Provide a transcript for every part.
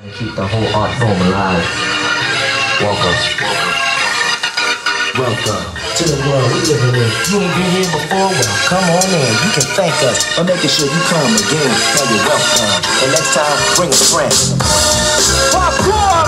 Keep the whole art form alive. Welcome to the world we living in. You ain't been here before? Well, come on in. You can thank us for making sure you come again. Now you're welcome. And next time, bring a friend. Popcorn!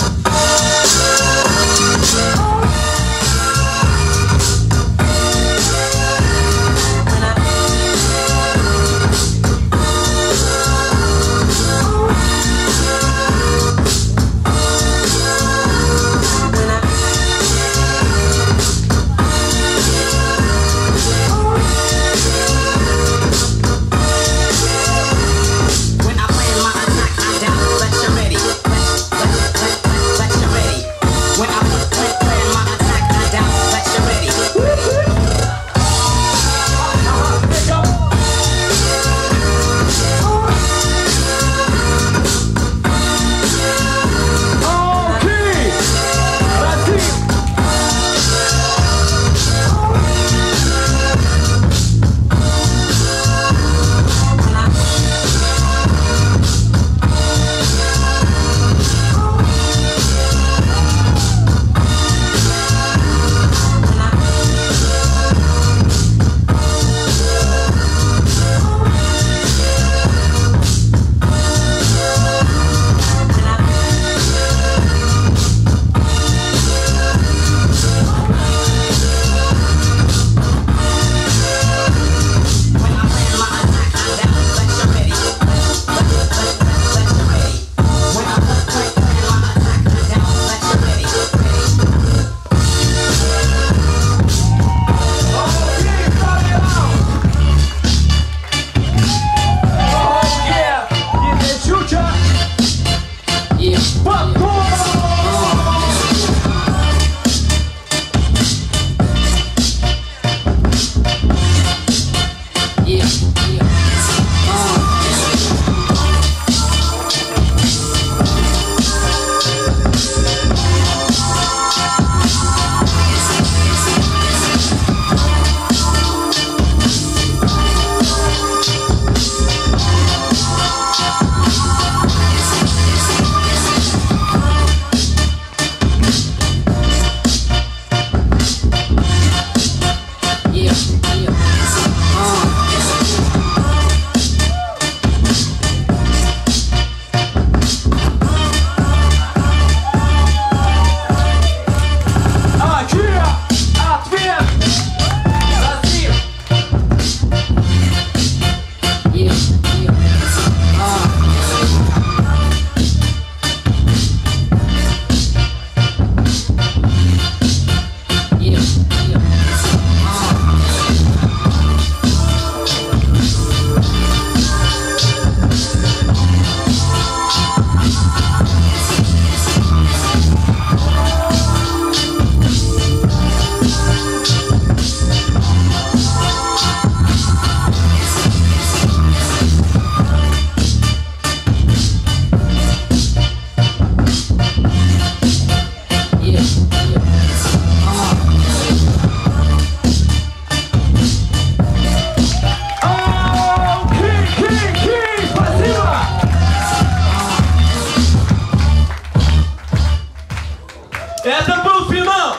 Это был финал!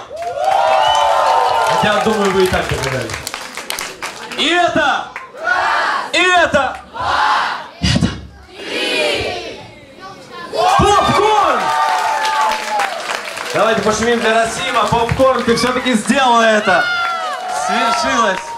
Я думаю, вы и так догадались. И это! И это! Это! Попкорн! Давайте пошумим для Расима. Попкорн, ты все-таки сделала это! Свершилось!